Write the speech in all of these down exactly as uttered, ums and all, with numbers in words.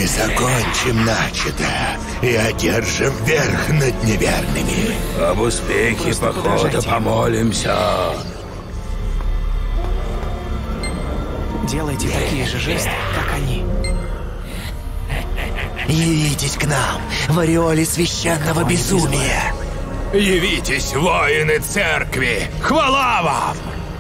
Мы закончим начатое и одержим верх над неверными. Об успехе похода помолимся. Делайте такие же жесты, как они. Явитесь к нам в ореоле священного безумия. Явитесь, воины церкви! Хвала вам!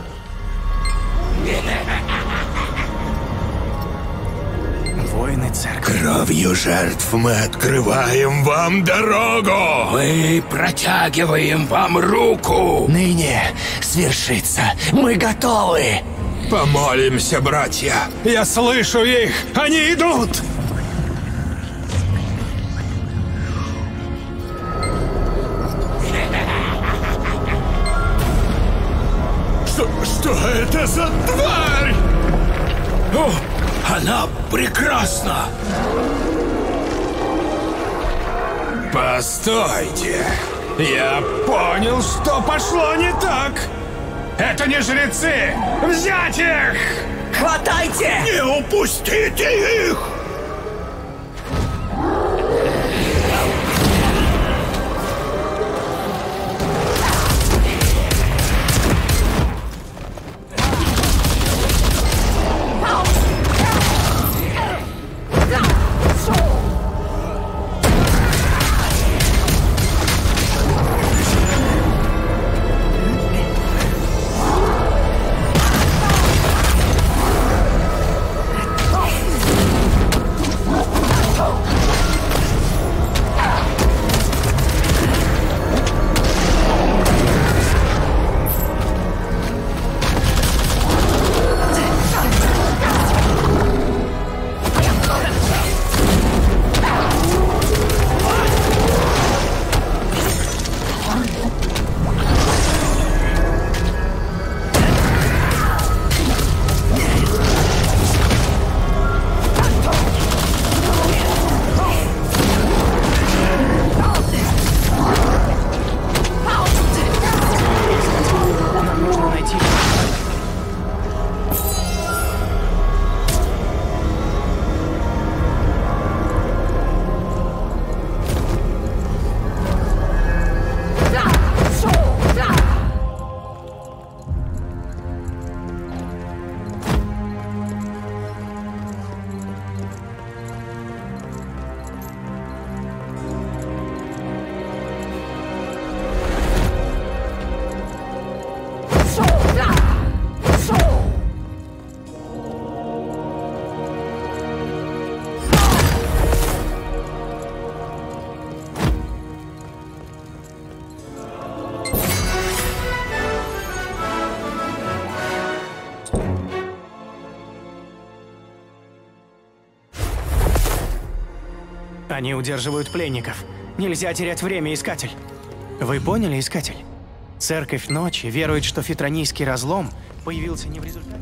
Воины церкви. Кровью жертв мы открываем вам дорогу! Мы протягиваем вам руку! Ныне свершится. Мы готовы! Помолимся, братья! Я слышу их! Они идут! Что, что это за тварь? О, она прекрасна! Постойте! Я понял, что пошло не так! Это не жрецы! Взять их! Хватайте! Не упустите их! Они удерживают пленников. Нельзя терять время, Искатель. Вы поняли, Искатель? Церковь Ночи верует, что фитронийский разлом появился не в результате...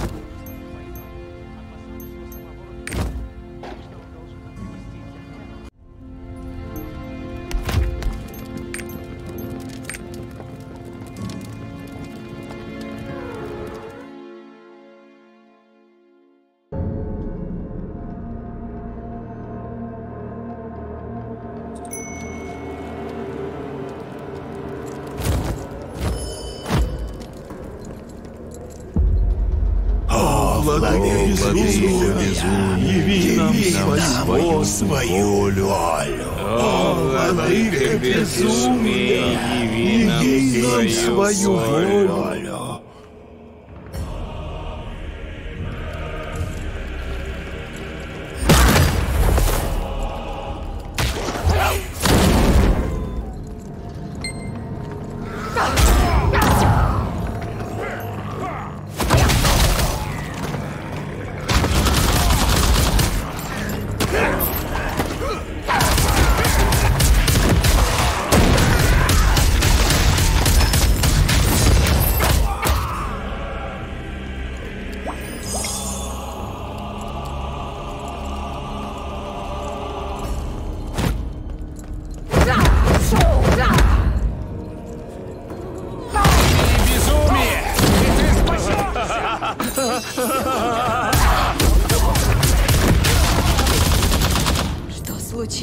Яви нам свою, свою волю. О, владыка безумия, яви нам свою волю.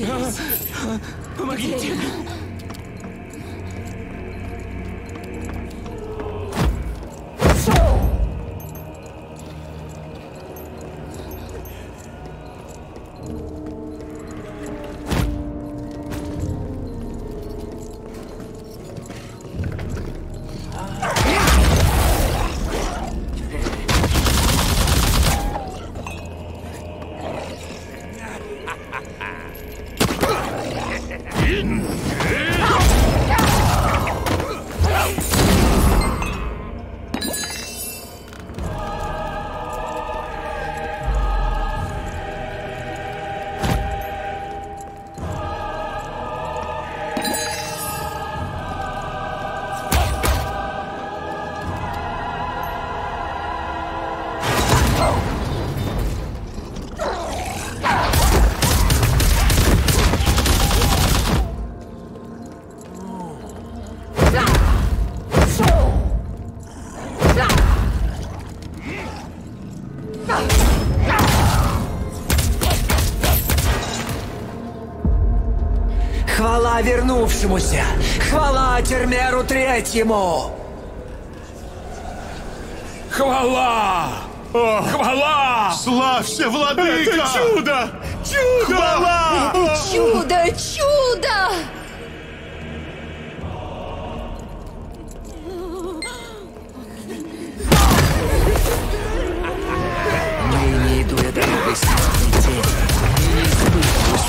Помогите! Хвала вернувшемуся! Хвала Термеру Третьему! Хвала! Хвала! Славься, владыка! Это чудо! Чудо! Хвала! Чудо! Чудо! Ныне иду я дорогой смертной тени, и не избыть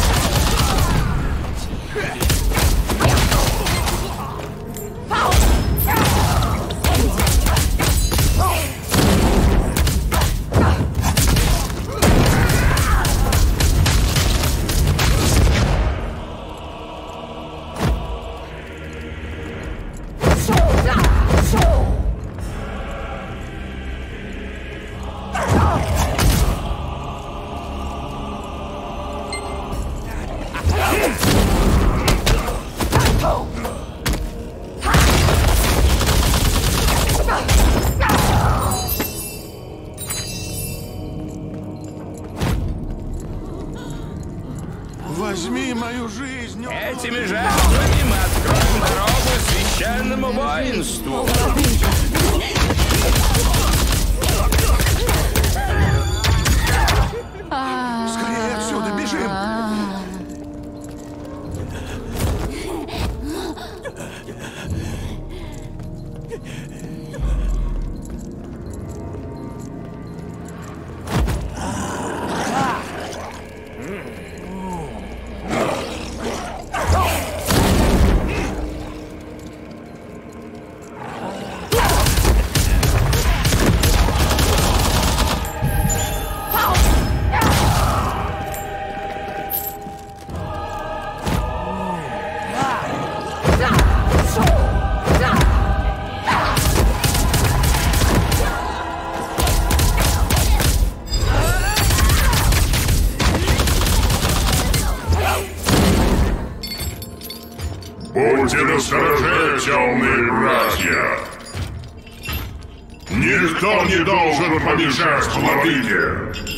Возьми мою жизнь! Этими жертвами мы откроем дорогу священному воинству! Скорее отсюда, бежим! Будьте настороже, темные братья! Никто не должен помешать владыке!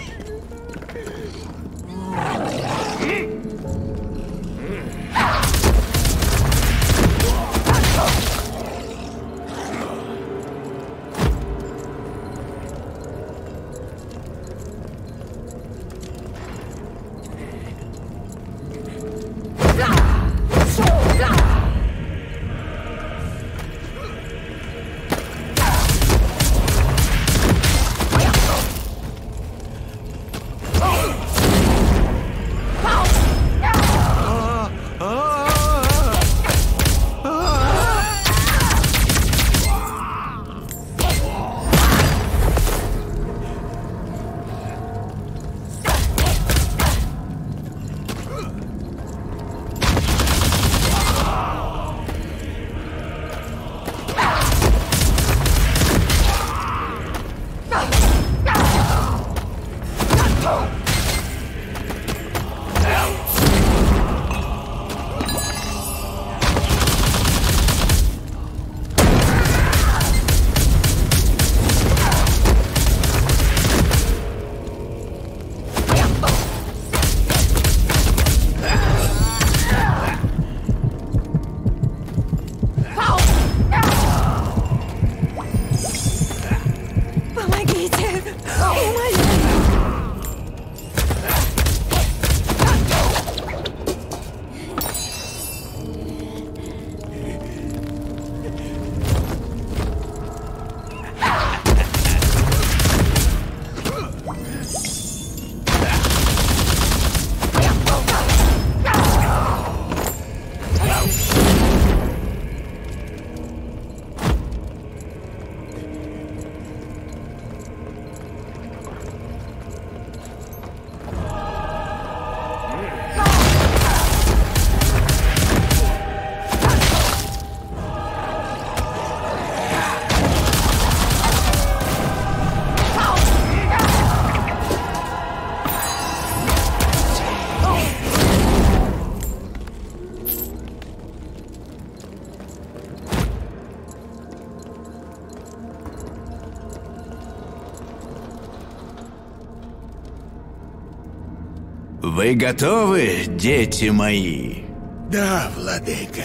Вы готовы, дети мои? Да, владыка.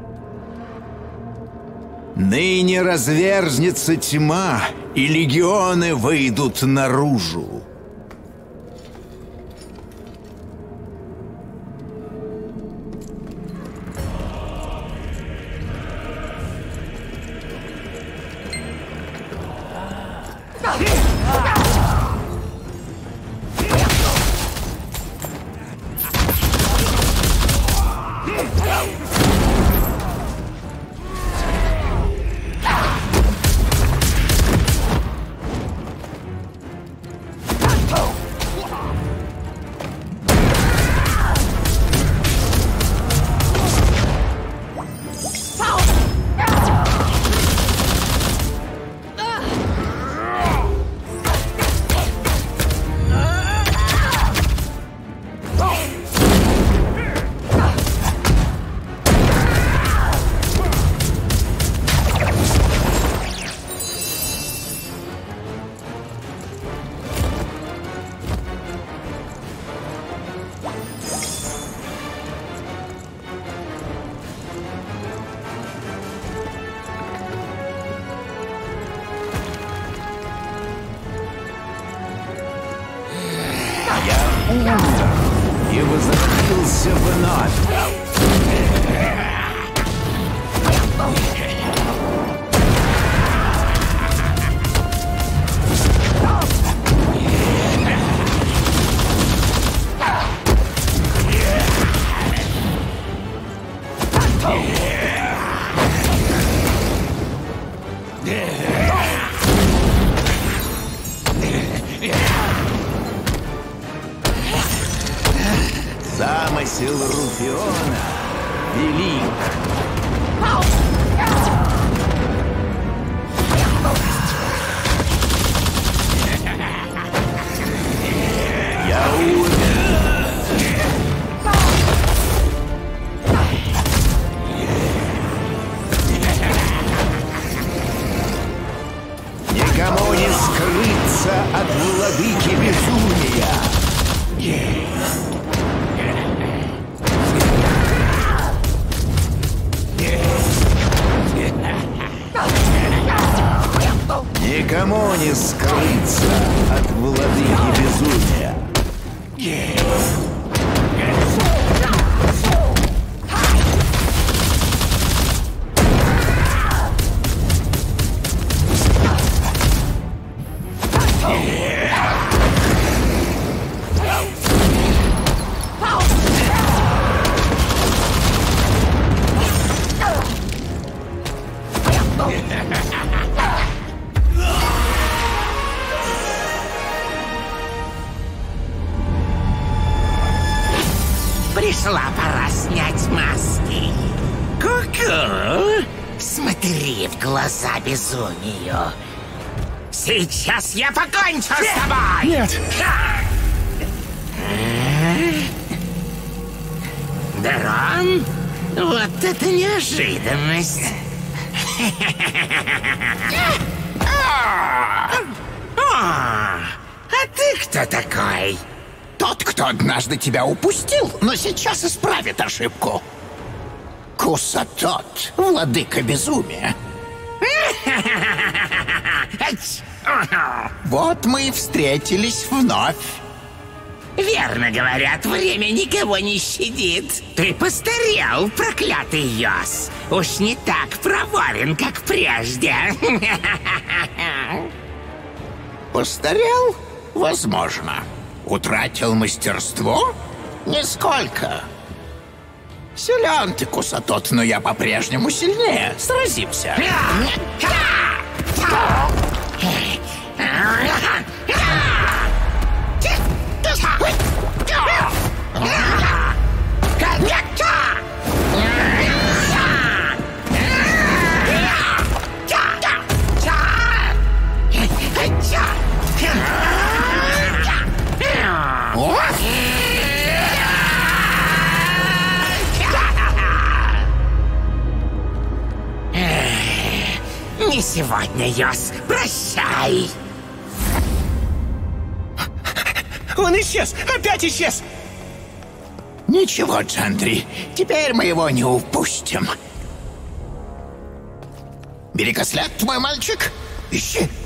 Ныне разверзнется тьма, и легионы выйдут наружу. И возвратился вновь. Замысел Руфиона велик. Я умер. Никому не скрыться от владыки безумия. Пришла пора снять маски. Ку-ку! Смотри в глаза безумию. Сейчас я покончу с тобой! Нет! Дрон? Вот это неожиданность! А ты кто такой? Тот, кто однажды тебя упустил, но сейчас исправит ошибку. Кусатот, владыка безумия. Вот мы и встретились вновь. Верно говорят, время никого не щадит. Ты постарел, проклятый Йос. Уж не так проворен, как прежде. Постарел? Возможно. Утратил мастерство? Нисколько. Силен ты, Кусатот, но я по-прежнему сильнее. Сразимся. Не сегодня, Йос. Прощай. Он исчез! Опять исчез! Ничего, Джандри, теперь мы его не упустим. Берега след, мой мальчик. Ищи.